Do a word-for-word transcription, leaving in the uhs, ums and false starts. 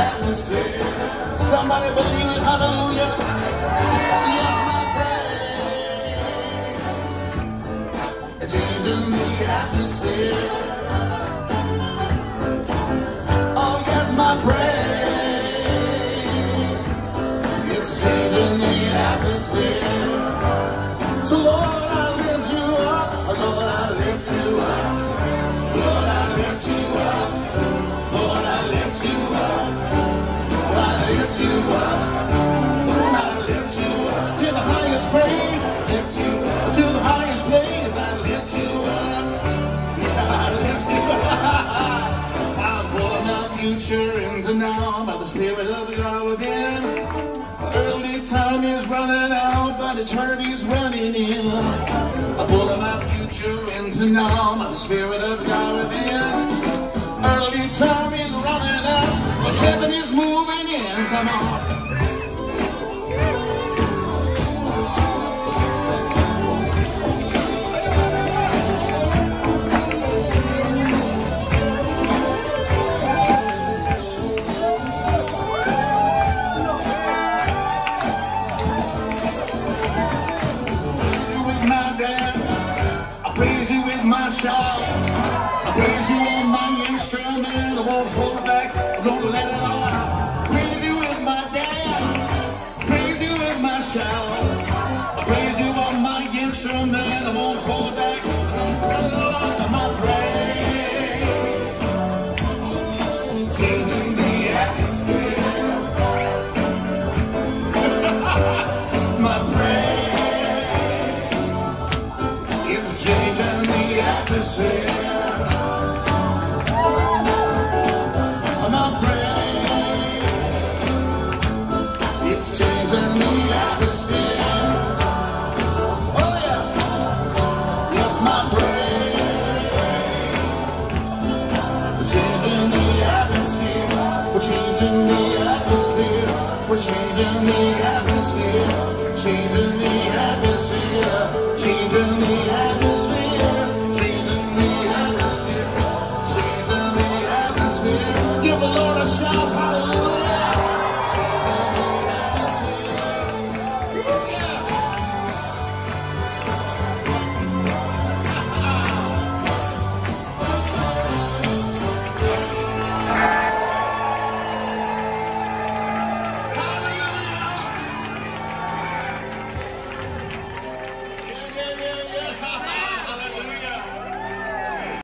atmosphere. Somebody believe it, hallelujah. Yes, my praise. It's changing the atmosphere. Oh, yes, my praise. It's changing the atmosphere. So, Lord, I lift you up. Lord, I lift you up. Lord, I lift you up. Lord, I lift you up. Lord, I lift you up. Lord, I lift you up. To the highest praise, lift you up. To the highest praise, I lift you up. Yeah, I lift you up. I'm pulling my future into now by the Spirit of God within. Early time is running out, but eternity is running in. I'm pulling my future into now by the Spirit of God within. Early time is running out, but heaven is moving in. Come on. My shout, I praise you on my instrument. I won't hold it back, I won't let it all out. Praise you with my dance, praise you with my shout. I praise you on my instrument. I won't hold it back, I won't let it all out. My praise, changing the atmosphere. My praise, it's changing the atmosphere. My praise, it's changing the atmosphere. Oh yeah, yes, my praise, we're changing the atmosphere. We're changing the atmosphere. We're changing the atmosphere. Changing the atmosphere. Changing the atmosphere.